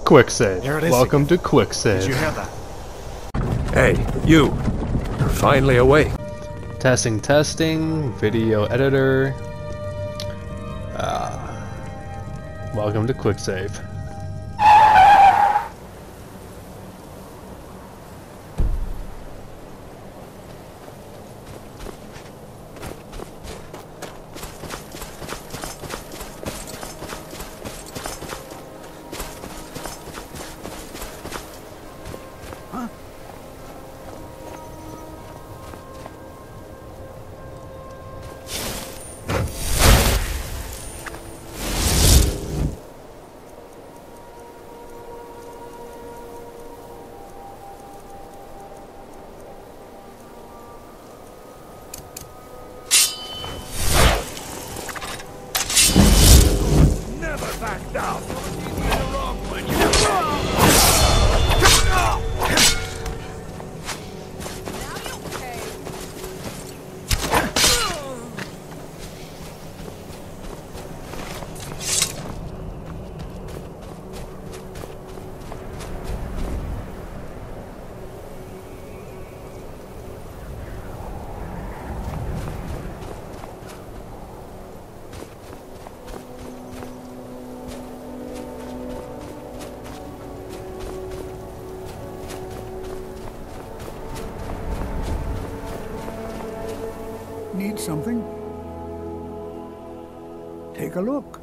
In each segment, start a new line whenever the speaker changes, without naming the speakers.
Quick save.
There it is
Welcome
again.
to Quick Save.
Did you hear that?
Hey, you! You're finally awake.
Testing. Video editor. Welcome to Quick Save.
Never back down!
Need something? Take a look.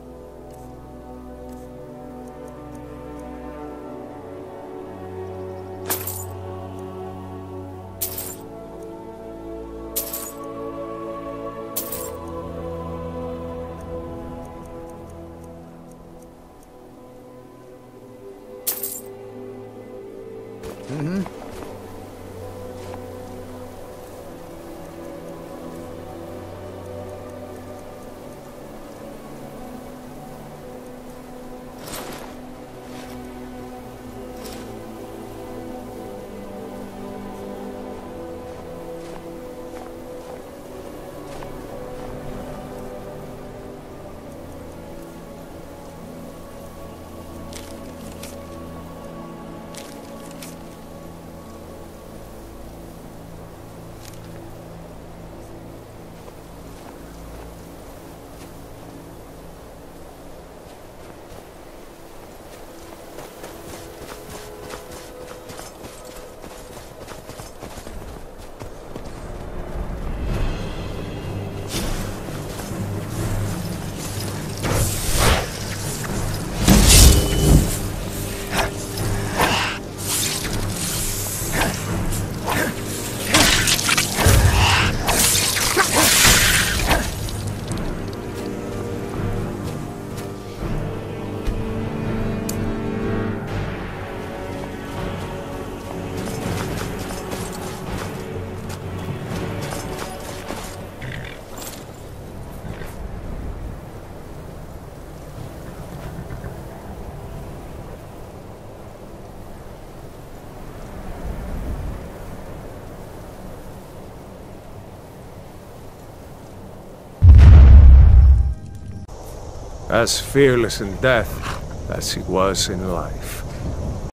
As fearless in death as he was in life.